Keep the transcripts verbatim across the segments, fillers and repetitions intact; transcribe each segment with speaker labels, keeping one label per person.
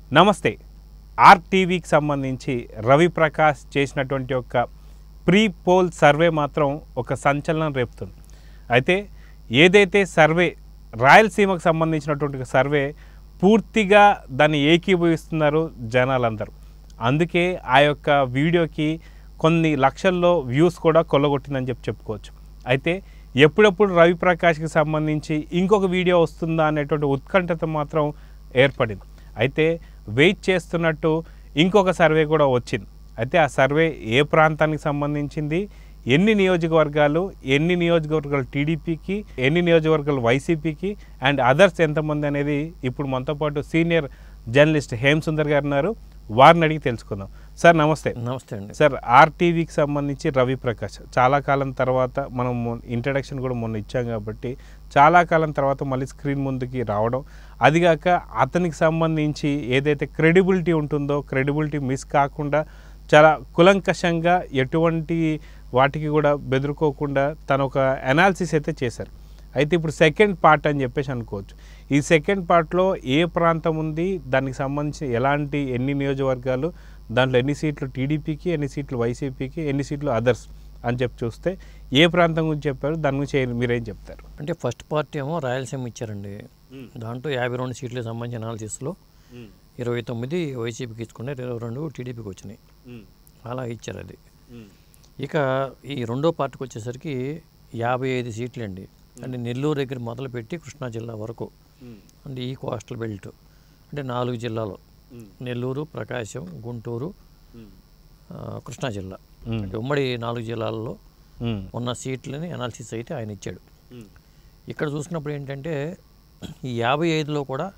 Speaker 1: నమస్తే. ఆర్టీవీకి సంబంధించి రవి ప్రకాష్ చేసినటువంటి ఒక ప్రీ పోల్ సర్వే మాత్రం ఒక సంచలనం రేపుతుంది. అయితే ఏదైతే సర్వే రాయలసీమకు సంబంధించినటువంటి సర్వే పూర్తిగా దాన్ని ఏకీభవిస్తున్నారు జనాలందరూ. అందుకే ఆ యొక్క వీడియోకి కొన్ని లక్షల్లో వ్యూస్ కూడా కొల్లగొట్టిందని చెప్పి చెప్పుకోవచ్చు. అయితే ఎప్పుడెప్పుడు రవి ప్రకాష్కి సంబంధించి ఇంకొక వీడియో వస్తుందా అనేటువంటి ఉత్కంఠత మాత్రం ఏర్పడింది. అయితే వెయిట్ చేస్తున్నట్టు ఇంకొక సర్వే కూడా వచ్చింది. అయితే ఆ సర్వే ఏ ప్రాంతానికి సంబంధించింది, ఎన్ని నియోజకవర్గాలు ఎన్ని నియోజకవర్గాలు టీడీపీకి, ఎన్ని నియోజకవర్గాలు వైసీపీకి అండ్ అదర్స్ ఎంతమంది అనేది ఇప్పుడు మనతో పాటు సీనియర్ జర్నలిస్ట్ హేమ్ సుందర్ గారు ఉన్నారు. వారిని అడిగి తెలుసుకుందాం. సార్ నమస్తే.
Speaker 2: నమస్తే అండి.
Speaker 1: సార్, ఆర్టీవీకి సంబంధించి రవి ప్రకాష్ చాలా కాలం తర్వాత మనం ఇంట్రడక్షన్ కూడా మొన్న ఇచ్చాం కాబట్టి చాలా కాలం తర్వాత మళ్ళీ స్క్రీన్ ముందుకి రావడం, అదిగాక అతనికి సంబంధించి ఏదైతే క్రెడిబిలిటీ ఉంటుందో క్రెడిబిలిటీ మిస్ కాకుండా చాలా కులంకషంగా ఎటువంటి వాటికి కూడా బెదురుకోకుండా తను ఒక అనాలిసిస్ అయితే చేశారు. అయితే ఇప్పుడు సెకండ్ పార్ట్ అని చెప్పేసి అనుకోవచ్చు. ఈ సెకండ్ పార్ట్లో ఏ ప్రాంతం ఉంది, దానికి సంబంధించి ఎలాంటి ఎన్ని నియోజకవర్గాలు, దాంట్లో ఎన్ని సీట్లు టీడీపీకి, ఎన్ని సీట్లు వైసీపీకి, ఎన్ని సీట్లు అదర్స్ అని చెప్పి చూస్తే ఏ ప్రాంతం గురించి చెప్పారు, దాని గురించి మీరేం చెప్తారు?
Speaker 2: అంటే ఫస్ట్ పార్టీ ఏమో రాయలసీమ ఇచ్చారండి. దాంట్లో యాభై రెండు సీట్లకు సంబంధించిన అనాలిసిస్లో ఇరవై తొమ్మిది వైసీపీకి ఇచ్చుకున్నారు, ఇరవై రెండు టీడీపీకి వచ్చినాయి. అలా ఇచ్చారు అది. ఇక ఈ రెండో పార్టీకి వచ్చేసరికి యాభై ఐదు సీట్లు అండి. అంటే నెల్లూరు దగ్గర మొదలుపెట్టి కృష్ణా జిల్లా వరకు, అంటే ఈ కోస్టల్ బెల్ట్ అంటే నాలుగు జిల్లాలు నెల్లూరు, ప్రకాశం, గుంటూరు, కృష్ణా జిల్లా, అంటే ఉమ్మడి నాలుగు జిల్లాల్లో ఉన్న సీట్లని అనాలిసిస్ అయితే ఆయన ఇచ్చాడు. ఇక్కడ చూసుకున్నప్పుడు ఏంటంటే ఈ యాభై ఐదులో కూడా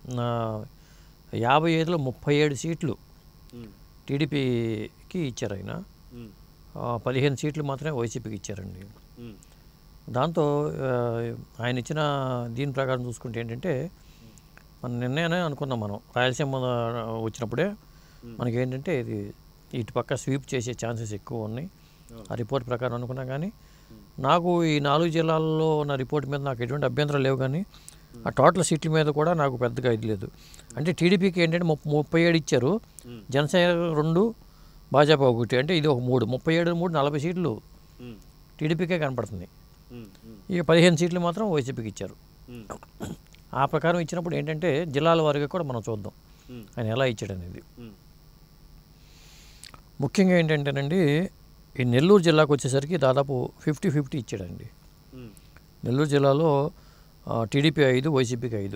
Speaker 2: యాభై ఐదులో ముప్పై ఏడు సీట్లు టీడీపీకి ఇచ్చారు ఆయన, పదిహేను సీట్లు మాత్రమే వైసీపీకి ఇచ్చారండి. దాంతో ఆయన ఇచ్చిన దీని ప్రకారం చూసుకుంటే ఏంటంటే మన నిర్ణయాన్ని అనుకున్నాం మనం రాయలసీమ వచ్చినప్పుడే మనకి ఏంటంటే ఇది ఇటు పక్క స్వీప్ చేసే ఛాన్సెస్ ఎక్కువ ఉన్నాయి ఆ రిపోర్ట్ ప్రకారం అనుకున్నాం. కానీ నాకు ఈ నాలుగు జిల్లాల్లో ఉన్న రిపోర్ట్ మీద నాకు ఎటువంటి అభ్యంతరం లేవు. కానీ ఆ టోటల్ సీట్ల మీద కూడా నాకు పెద్దగా ఇది లేదు. అంటే టీడీపీకి ఏంటంటే ముప్పై ఏడు ఇచ్చారు, జనసేన రెండు, భాజపా ఒకటి, అంటే ఇది ఒక మూడు, ముప్పై ఏడు మూడు నలభై సీట్లు టీడీపీకే కనపడుతుంది. ఇక పదిహేను సీట్లు మాత్రం వైసీపీకి ఇచ్చారు. ఆ ప్రకారం ఇచ్చినప్పుడు ఏంటంటే జిల్లాల వారిగా కూడా మనం చూద్దాం ఆయన ఎలా ఇచ్చాడు అనేది. ముఖ్యంగా ఏంటంటేనండి ఈ నెల్లూరు జిల్లాకు వచ్చేసరికి దాదాపు ఫిఫ్టీ ఫిఫ్టీ ఇచ్చాడండి. నెల్లూరు జిల్లాలో టీడీపీ ఐదు, వైసీపీకి ఐదు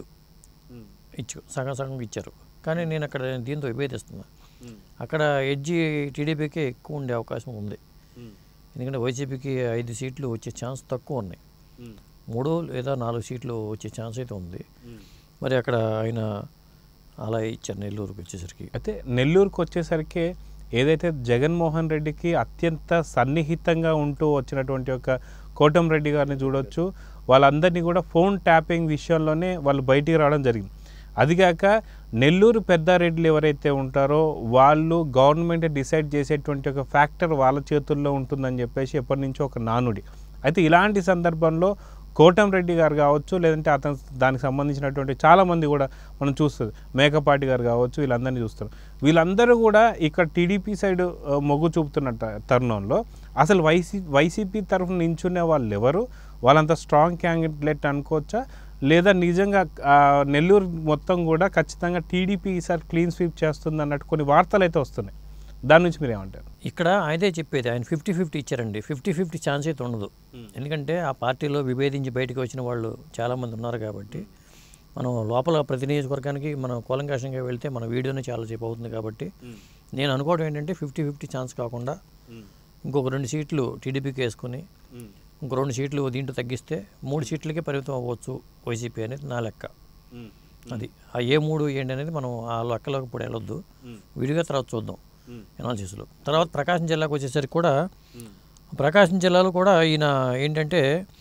Speaker 2: ఇచ్చు సగం సగం ఇచ్చారు. కానీ నేను అక్కడ దీంతో విభేదిస్తున్నా. అక్కడ ఎడ్జి టీడీపీకే ఎక్కువ ఉండే అవకాశం ఉంది. ఎందుకంటే వైసీపీకి ఐదు సీట్లు వచ్చే ఛాన్స్ తక్కువ ఉన్నాయి, మూడు లేదా నాలుగు సీట్లు వచ్చే ఛాన్స్ అయితే ఉంది. మరి అక్కడ ఆయన అలా ఇచ్చారు నెల్లూరుకి వచ్చేసరికి.
Speaker 1: అయితే నెల్లూరుకి వచ్చేసరికి ఏదైతే జగన్మోహన్ రెడ్డికి అత్యంత సన్నిహితంగా ఉంటూ వచ్చినటువంటి ఒక కోటంరెడ్డి గారిని చూడవచ్చు, వాళ్ళందరినీ కూడా ఫోన్ ట్యాపింగ్ విషయంలోనే వాళ్ళు బయటికి రావడం జరిగింది. అదిగాక నెల్లూరు పెద్దారెడ్డిలు ఎవరైతే ఉంటారో వాళ్ళు గవర్నమెంట్ డిసైడ్ చేసేటువంటి ఒక ఫ్యాక్టర్ వాళ్ళ చేతుల్లో ఉంటుందని చెప్పేసి ఎప్పటి నుంచో ఒక నానుడి. అయితే ఇలాంటి సందర్భంలో కోటంరెడ్డి గారు కావచ్చు, లేదంటే అతను దానికి సంబంధించినటువంటి చాలామంది కూడా మనం చూస్తుంది, మేకపాటి గారు కావచ్చు, వీళ్ళందరినీ చూస్తారు. వీళ్ళందరూ కూడా ఇక్కడ టీడీపీ సైడ్ మొగ్గు చూపుతున్న తరుణంలో అసలు వైసీ వైసీపీ తరఫున నించునే వాళ్ళు ఎవరు, వాళ్ళంత స్ట్రాంగ్ క్యాండిడేట్ అనుకోవచ్చా, లేదా నిజంగా నెల్లూరు మొత్తం కూడా ఖచ్చితంగా టీడీపీ ఈసారి క్లీన్ స్వీప్ చేస్తుంది అన్నట్టు కొన్ని వార్తలు అయితే వస్తున్నాయి. దాని నుంచి మీరు ఏమంటారు?
Speaker 2: ఇక్కడ ఆయనే చెప్పేది ఆయన ఫిఫ్టీ ఫిఫ్టీ ఇచ్చారండి. ఫిఫ్టీ ఫిఫ్టీ ఛాన్స్ అయితే ఉండదు. ఎందుకంటే ఆ పార్టీలో విభేదించి బయటకు వచ్చిన వాళ్ళు చాలామంది ఉన్నారు కాబట్టి మనం లోపల ప్రతి నియోజకవర్గానికి మనం కూలంకషంగా వెళ్తే మన వీడియోనే చాలాసేపు అవుతుంది. కాబట్టి నేను అనుకోవడం ఏంటంటే ఫిఫ్టీ ఫిఫ్టీ ఛాన్స్ కాకుండా ఇంకొక రెండు సీట్లు టీడీపీకి వేసుకుని ఇంకో రెండు సీట్లు దీంట్లో తగ్గిస్తే మూడు సీట్లకే పరిమితం అవ్వచ్చు వైసీపీ అనేది నా లెక్క. అది ఆ ఏ మూడు ఏంటి అనేది మనం ఆ లెక్కలోకి ఇప్పుడు వెళ్ళొద్దు, విడిగా తర్వాత చూద్దాం అనాలిసిస్లో. తర్వాత ప్రకాశం జిల్లాకు వచ్చేసరికి కూడా ప్రకాశం జిల్లాలో కూడా ఈయన ఏంటంటే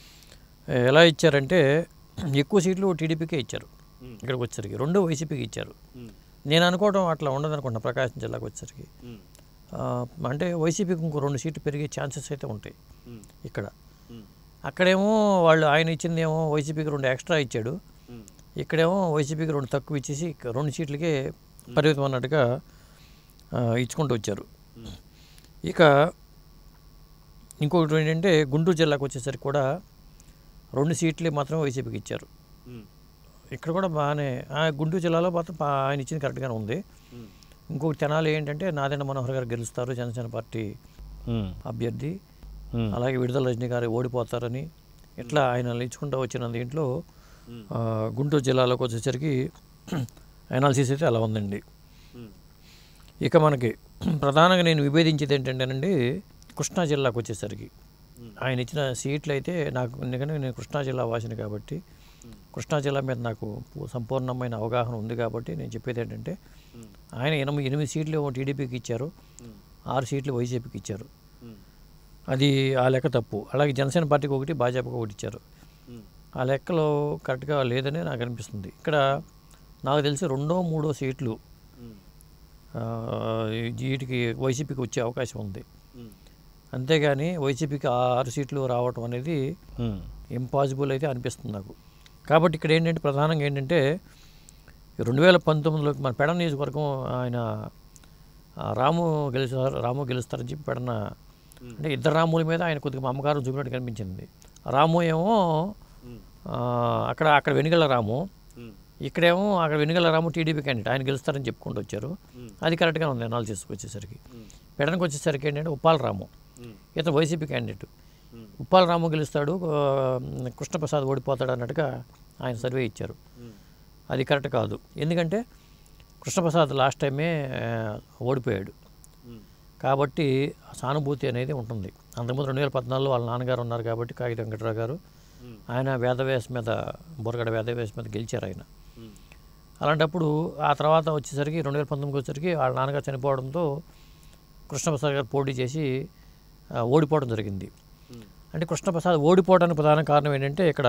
Speaker 2: ఎలా ఇచ్చారంటే ఎక్కువ సీట్లు టీడీపీకే ఇచ్చారు, ఇక్కడికి వచ్చేసరికి రెండు వైసీపీకి ఇచ్చారు. నేను అనుకోవడం అట్లా ఉండదు అనుకుంటున్నా. ప్రకాశం జిల్లాకు వచ్చేసరికి అంటే వైసీపీకి ఇంకో రెండు సీట్లు పెరిగే ఛాన్సెస్ అయితే ఉంటాయి ఇక్కడ. అక్కడేమో వాళ్ళు ఆయన ఇచ్చిందేమో వైసీపీకి రెండు ఎక్స్ట్రా ఇచ్చాడు, ఇక్కడేమో వైసీపీకి రెండు తక్కువ ఇచ్చేసి రెండు సీట్లకే పరిమితం అన్నట్టుగా ఇచ్చుకుంటూ వచ్చారు. ఇక ఇంకొకటి ఏంటంటే గుంటూరు జిల్లాకు వచ్చేసరికి కూడా రెండు సీట్లే మాత్రం వైసీపీకి ఇచ్చారు. ఇక్కడ కూడా బాగానే గుంటూరు జిల్లాలో మాత్రం ఆయన ఇచ్చింది కరెక్ట్గానే ఉంది. ఇంకొకటి తెనాలి ఏంటంటే నాదెండ్ల మనోహర్ గారు గెలుస్తారు, జనసేన పార్టీ అభ్యర్థి. అలాగే విడుదల రజనీ గారు ఓడిపోతారని ఇట్లా ఆయన ఇచ్చుకుంటూ వచ్చిన దీంట్లో గుంటూరు జిల్లాలోకి వచ్చేసరికి అనాలిసిస్ అయితే అలా ఉందండి. ఇక మనకి ప్రధానంగా నేను విభేదించేది ఏంటంటేనండి కృష్ణా జిల్లాకు వచ్చేసరికి ఆయన ఇచ్చిన సీట్లు అయితే నాకు, ఎందుకంటే నేను కృష్ణా జిల్లా వాసిని కాబట్టి కృష్ణా జిల్లా మీద నాకు సంపూర్ణమైన అవగాహన ఉంది కాబట్టి నేను చెప్పేది ఏంటంటే ఆయన ఎనిమిది ఎనిమిది సీట్లు టీడీపీకి ఇచ్చారు, ఆరు సీట్లు వైసీపీకి ఇచ్చారు. అది ఆ లెక్క తప్పు. అలాగే జనసేన పార్టీకి ఒకటి, భాజపాకి ఒకటి ఇచ్చారు. ఆ లెక్కలో కరెక్ట్గా లేదని నాకు అనిపిస్తుంది. ఇక్కడ నాకు తెలిసి రెండో మూడో సీట్లు వీటికి వైసీపీకి వచ్చే అవకాశం ఉంది. అంతేగాని వైసీపీకి ఆరు సీట్లు రావటం అనేది ఇంపాసిబుల్ అయితే అనిపిస్తుంది నాకు. కాబట్టి ఇక్కడ ఏంటంటే ప్రధానంగా ఏంటంటే రెండు వేల పంతొమ్మిదిలోకి మన పెడన నియోజకవర్గం ఆయన రాము గెలుస్తారు రాము గెలుస్తారని చెప్పి పెడన అంటే ఇద్దరు రాముల మీద ఆయన కొద్దిగా అమ్మగారు చూపినట్టు కనిపించింది. రాము ఏమో అక్కడ అక్కడ వెనుగల రాము, ఇక్కడేమో అక్కడ వెనుగల రాము టీడీపీ క్యాండిడేట్, ఆయన గెలుస్తారని చెప్పుకుంటూ వచ్చారు. అది కరెక్ట్గా ఉంది అనాలిసిస్కి వచ్చేసరికి. పెడనకు వచ్చేసరికి ఏంటంటే ఉప్పాల రాము, ఇతను వైసీపీ క్యాండిడేట్. ఉప్పాల రాము గెలుస్తాడు, కృష్ణప్రసాద్ ఓడిపోతాడు అన్నట్టుగా ఆయన సర్వే ఇచ్చారు. అది కరెక్ట్ కాదు. ఎందుకంటే కృష్ణప్రసాద్ లాస్ట్ టైమే ఓడిపోయాడు కాబట్టి సానుభూతి అనేది ఉంటుంది. అంతకుముందు రెండు వేల పద్నాలుగులో వాళ్ళ నాన్నగారు ఉన్నారు కాబట్టి కాగిత వెంకటరావు గారు, ఆయన వేదవ్యాస మీద బొరగడ వేదవ్యాస మీద గెలిచారు ఆయన. అలాంటప్పుడు ఆ తర్వాత వచ్చేసరికి రెండు వేల పంతొమ్మిదికి వచ్చేసరికి వాళ్ళ నాన్నగారు చనిపోవడంతో కృష్ణప్రసాద్ గారు పోటీ చేసి ఓడిపోవడం జరిగింది. అంటే కృష్ణప్రసాద్ ఓడిపోవడానికి ప్రధాన కారణం ఏంటంటే ఇక్కడ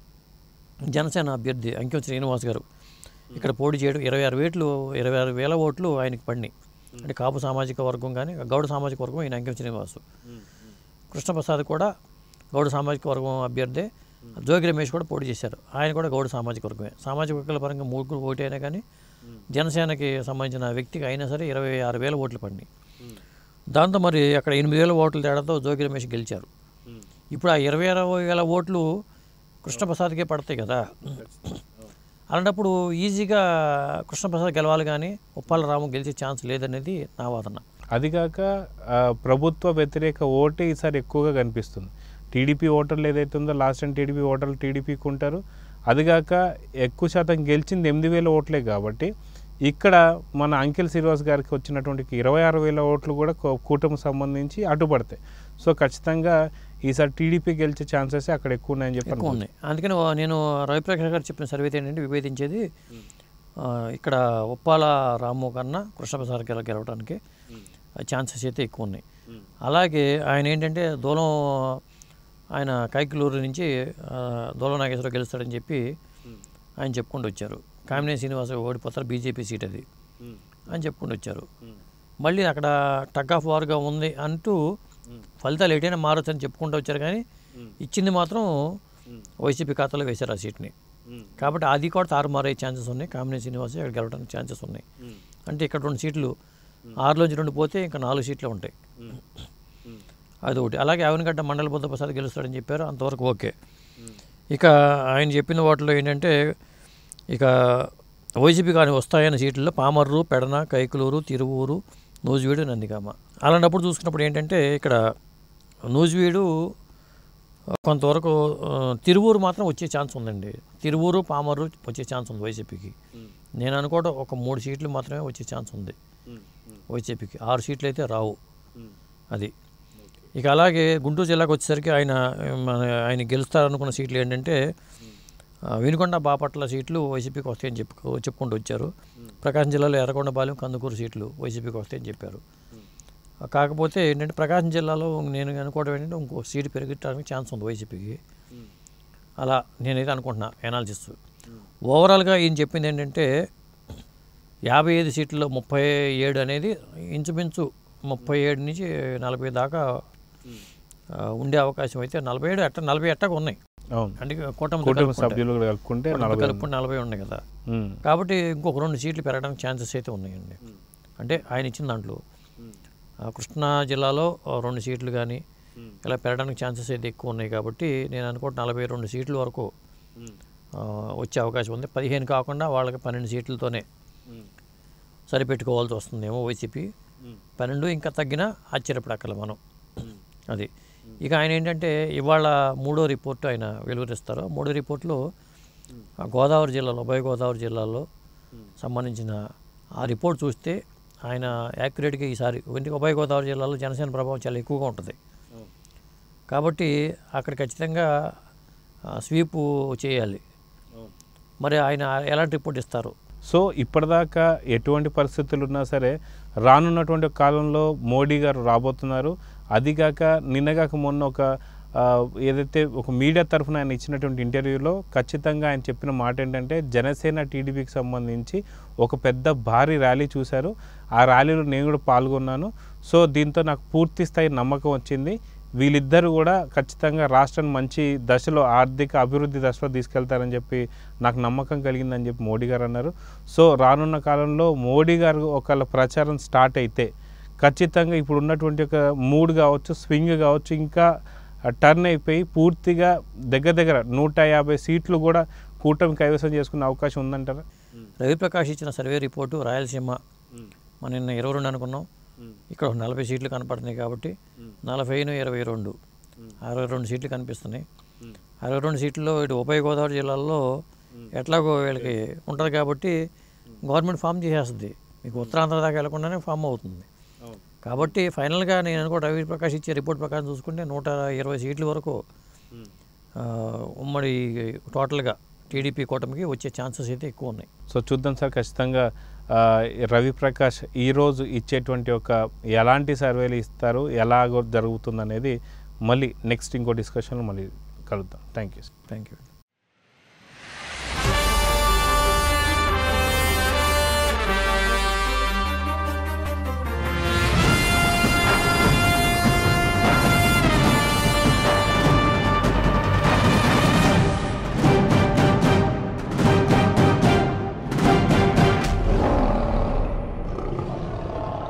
Speaker 2: జనసేన అభ్యర్థి అంకెం శ్రీనివాస్ గారు ఇక్కడ పోటీ చేయడం ఇరవై ఆరు వేట్లు ఇరవై ఆరు వేల ఓట్లు ఆయనకి పడినాయి. అంటే కాపు సామాజిక వర్గం కానీ గౌడ సామాజిక వర్గం ఈయన అంకెం శ్రీనివాసు. కృష్ణప్రసాద్ కూడా గౌడ సామాజిక వర్గం అభ్యర్థి. జోగి రమేష్ కూడా పోటీ చేశారు, ఆయన కూడా గౌడ సామాజిక వర్గమే. సామాజిక వర్గాల పరంగా మూడు ఓటు అయినా కానీ జనసేనకి సంబంధించిన వ్యక్తికి అయినా సరే ఇరవై ఆరు వేల ఓట్లు పడినాయి. దాంతో మరి అక్కడ ఎనిమిది వేల ఓట్ల తేడాతో జోగి రమేష్ గెలిచారు. ఇప్పుడు ఆ ఇరవై అరవై వేల ఓట్లు కృష్ణప్రసాద్కే పడతాయి కదా. అలాంటప్పుడు ఈజీగా కృష్ణప్రసాద్ గెలవాలి కానీ ఉప్పాల రాము గెలిచే ఛాన్స్ లేదనేది నా వాదన.
Speaker 1: అదిగాక ప్రభుత్వ వ్యతిరేక ఓటే ఈసారి ఎక్కువగా కనిపిస్తుంది. టీడీపీ ఓటర్లు ఏదైతే ఉందో లాస్ట్ టైం టీడీపీ ఓటర్లు టీడీపీకి ఉంటారు. అదిగాక ఎక్కువ శాతం గెలిచింది ఎనిమిది వేల ఓట్లే కాబట్టి ఇక్కడ మన అంకెల్ శ్రీనివాస్ గారికి వచ్చినటువంటి ఇరవై ఆరు వేల ఓట్లు కూడా కూటమికి సంబంధించి అడ్డుపడతాయి. సో ఖచ్చితంగా ఈసారి టీడీపీ గెలిచే ఛాన్సెస్ అక్కడ ఎక్కువ ఉన్నాయని చెప్పి
Speaker 2: ఎక్కువ ఉన్నాయి. అందుకని నేను రవిప్రకాష్ గారు చెప్పిన సర్వే ఏంటంటే విభేదించేది ఇక్కడ ఉప్పాల రాము కన్నా కృష్ణప్రసాద్ గారు గెలవడానికి ఛాన్సెస్ అయితే ఎక్కువ ఉన్నాయి. అలాగే ఆయన ఏంటంటే దూలం ఆయన కైకులూరు నుంచి దూలం నాగేశ్వరరావు గెలుస్తాడని చెప్పి ఆయన చెప్పుకుంటూ వచ్చారు. కామినేని శ్రీనివాస ఓడిపోతారు, బీజేపీ సీట్ అది అని చెప్పుకుంటూ వచ్చారు. మళ్ళీ అక్కడ టగ్ ఆఫ్ వార్గా ఉంది అంటూ ఫలితాలు ఎటైనా మారచ్చు అని చెప్పుకుంటూ వచ్చారు. కానీ ఇచ్చింది మాత్రం వైసీపీ ఖాతాలో వేశారు ఆ సీట్ని. కాబట్టి అది కూడా తారుమారే ఛాన్సెస్ ఉన్నాయి. కామినేని శ్రీనివాస ఇక్కడ గెలవడానికి ఛాన్సెస్ ఉన్నాయి. అంటే ఇక్కడ రెండు సీట్లు ఆరులోంచి రెండు పోతే ఇంకా నాలుగు సీట్లు ఉంటాయి. అది ఒకటి. అలాగే అవనగడ్డ మండల బుద్ధప్రసాద్ గెలుస్తాడని చెప్పారు, అంతవరకు ఓకే. ఇక ఆయన చెప్పిన వాటిలో ఏంటంటే ఇక వైసీపీ కానీ వస్తాయన్న సీట్లలో పామర్రు, పెడన, కైకులూరు, తిరువూరు, నూజివీడు, నందిగామ. అలాంటప్పుడు చూసుకున్నప్పుడు ఏంటంటే ఇక్కడ నూజివీడు కొంతవరకు, తిరువూరు మాత్రం వచ్చే ఛాన్స్ ఉందండి. తిరువూరు, పామర్రు వచ్చే ఛాన్స్ ఉంది వైసీపీకి. నేను అనుకోవడం ఒక మూడు సీట్లు మాత్రమే వచ్చే ఛాన్స్ ఉంది వైసీపీకి. ఆరు సీట్లు అయితే రావు. అది. ఇక అలాగే గుంటూరు జిల్లాకు వచ్చేసరికి ఆయన మన ఆయన గెలుస్తారనుకున్న సీట్లు ఏంటంటే వినుకొండ, బాపట్ల సీట్లు వైసీపీకి వస్తాయని చెప్పు చెప్పుకుంటూ వచ్చారు. ప్రకాశం జిల్లాలో ఎర్రగొండపాలెం, కందుకూరు సీట్లు వైసీపీకి వస్తాయని చెప్పారు. కాకపోతే ఏంటంటే ప్రకాశం జిల్లాలో నేను అనుకోవడం ఏంటంటే ఇంకో సీటు పెరగడానికి ఛాన్స్ ఉంది వైసీపీకి. అలా నేనైతే అనుకుంటున్నా ఎనాలిసిస్. ఓవరాల్గా ఈయన చెప్పింది ఏంటంటే యాభై ఐదు సీట్లలో ముప్పై ఏడు అనేది ఇంచుమించు ముప్పై ఏడు నుంచి నలభై దాకా ఉండే అవకాశం అయితే నలభై ఏడు ఎట్ట నలభై ఎట్టగా ఉన్నాయి.
Speaker 1: అవును,
Speaker 2: అంటే కూటమి
Speaker 1: కుటుంబ సభ్యులు కూడా కలుపుకుంటే నలభై
Speaker 2: కలుపుకుంటే నలభై ఉన్నాయి కదా.
Speaker 1: ఉమ్,
Speaker 2: కాబట్టి ఇంకొక రెండు సీట్లు పెరగడానికి ఛాన్సెస్ అయితే ఉన్నాయండి. అంటే ఆయన ఇచ్చిన దాంట్లో ఆ, కృష్ణా జిల్లాలో ఆ, రెండు సీట్లు కానీ ఇలా పెరగడానికి ఛాన్సెస్ అయితే ఎక్కువ ఉన్నాయి. కాబట్టి నేను అనుకుంటే నలభై రెండు సీట్ల వరకు ఆ, వచ్చే అవకాశం ఉంది. పదిహేను కాకుండా వాళ్ళకి పన్నెండు సీట్లతోనే సరిపెట్టుకోవాల్సి వస్తుందేమో వైసీపీ. పన్నెండు ఇంకా తగ్గినా ఆశ్చర్యపడక్కల మనం. అది ఇక ఆయన ఏంటంటే ఇవాళ మూడో రిపోర్టు ఆయన వెలువరిస్తారు. మూడో రిపోర్టులో ఆ గోదావరి జిల్లాలో ఉభయ గోదావరి జిల్లాలో సంబంధించిన ఆ రిపోర్ట్ చూస్తే ఆయన యాక్యురేట్గా ఈసారి ఎందుకంటే ఉభయ గోదావరి జిల్లాలో జనసేన ప్రభావం చాలా ఎక్కువగా ఉంటుంది కాబట్టి అక్కడ ఖచ్చితంగా స్వీపు చేయాలి. మరి ఆయన ఎలాంటి రిపోర్ట్ ఇస్తారు?
Speaker 1: సో ఇప్పటిదాకా ఎటువంటి పరిస్థితులు ఉన్నా సరే రానున్నటువంటి కాలంలో మోడీ గారు రాబోతున్నారు. అదిగాక నిన్నగాక మొన్న ఒక ఏదైతే ఒక మీడియా తరఫున ఆయన ఇచ్చినటువంటి ఇంటర్వ్యూలో ఖచ్చితంగా ఆయన చెప్పిన మాట ఏంటంటే జనసేన టీడీపీకి సంబంధించి ఒక పెద్ద భారీ ర్యాలీ చూశారు. ఆ ర్యాలీలో నేను కూడా పాల్గొన్నాను. సో దీంతో నాకు పూర్తి స్థాయి నమ్మకం వచ్చింది. వీళ్ళిద్దరూ కూడా ఖచ్చితంగా రాష్ట్రాన్ని మంచి దశలో ఆర్థిక అభివృద్ధి దశలో తీసుకెళ్తారని చెప్పి నాకు నమ్మకం కలిగిందని చెప్పి మోడీ గారు అన్నారు. సో రానున్న కాలంలో మోడీ గారు ఒకళ్ళ ప్రచారం స్టార్ట్ అయితే ఖచ్చితంగా ఇప్పుడు ఉన్నటువంటి ఒక మూడ్ కావచ్చు, స్వింగ్ కావచ్చు, ఇంకా టర్న్ అయిపోయి పూర్తిగా దగ్గర దగ్గర నూట యాభై సీట్లు కూడా కూటమి కైవసం చేసుకునే అవకాశం ఉందంటారా?
Speaker 2: రవిప్రకాష్ ఇచ్చిన సర్వే రిపోర్టు రాయలసీమ మన నిన్న ఇరవై రెండు అనుకున్నాం, ఇక్కడ నలభై సీట్లు కనపడుతున్నాయి కాబట్టి నలభైను ఇరవై రెండు అరవై రెండు సీట్లు కనిపిస్తున్నాయి. అరవై రెండు సీట్లలో ఇటు ఉభయ గోదావరి జిల్లాల్లో ఎట్లాగో వీళ్ళకి ఉంటుంది కాబట్టి గవర్నమెంట్ ఫామ్ చేసేస్తుంది. మీకు ఉత్తరాంధ్ర దాకా వెళ్లకుండానే ఫామ్ అవుతుంది. కాబట్టి ఫైనల్గా నేను అనుకో రవి ప్రకాష్ ఇచ్చే రిపోర్ట్ ప్రకారం చూసుకుంటే నూట ఇరవై సీట్ల వరకు ఉమ్మడి టోటల్గా టీడీపీ కూటమికి వచ్చే ఛాన్సెస్ అయితే ఎక్కువ ఉన్నాయి.
Speaker 1: సో చూద్దాం సార్, ఖచ్చితంగా రవిప్రకాష్ ఈరోజు ఇచ్చేటువంటి ఒక ఎలాంటి సర్వేలు ఇస్తారు, ఎలాగో జరుగుతుంది అనేది మళ్ళీ నెక్స్ట్ ఇంకో డిస్కషన్లో మళ్ళీ కలుద్దాం. Thank you
Speaker 2: thank you